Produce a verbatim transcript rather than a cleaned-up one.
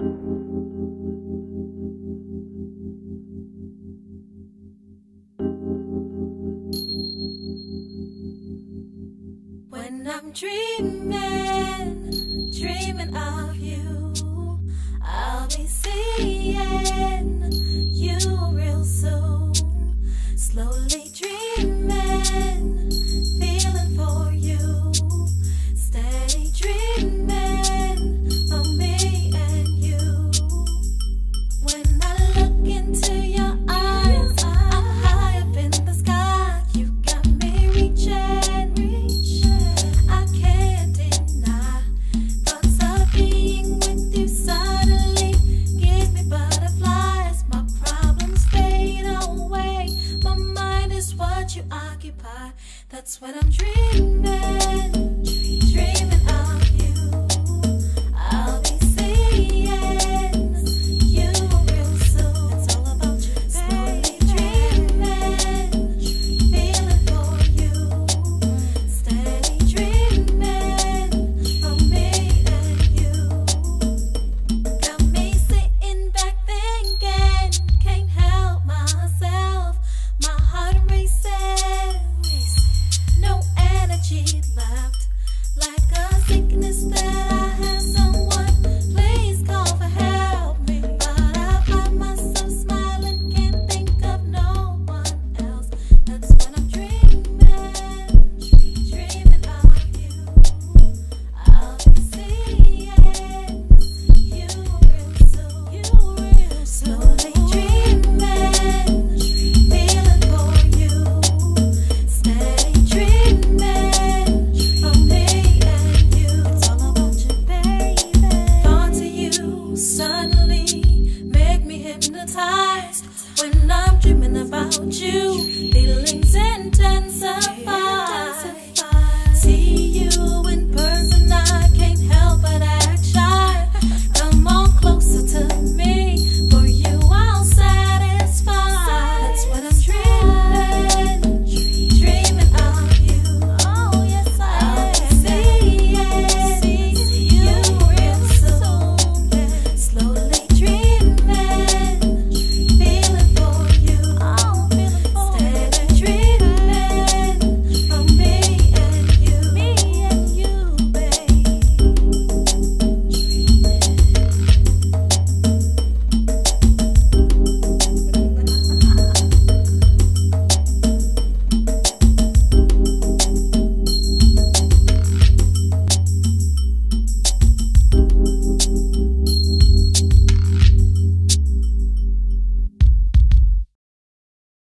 When I'm dreaming, dreaming of you, I'll be seeing you real soon. Slowly dreaming, feeling for you, steady dreaming of me and you. When I look into your eyes, I'm high up in the sky. You got me reaching, reaching. I can't deny. Thoughts of being with you suddenly gives me butterflies. My problems fade away. My mind is what you occupy. That's when I'm dreaming, dreaming of you. I'll be seeing you real soon. It's all about you, slowly dreaming, feeling for you, steady dreaming of me and you. Got me sitting back thinking, can't help myself. My heart racing, no energy left, like a sickness that I have. Someone please call for help me, but I find myself smiling, can't think of no one else. That's when I'm dreaming, dreaming of you. I'll be seeing you real soon, you real slowly dreaming, feeling for you, steady dreaming of me and you. It's all about you, baby. Thoughts of you suddenly make me hypnotized. When I'm dreaming about you, feelings intensify.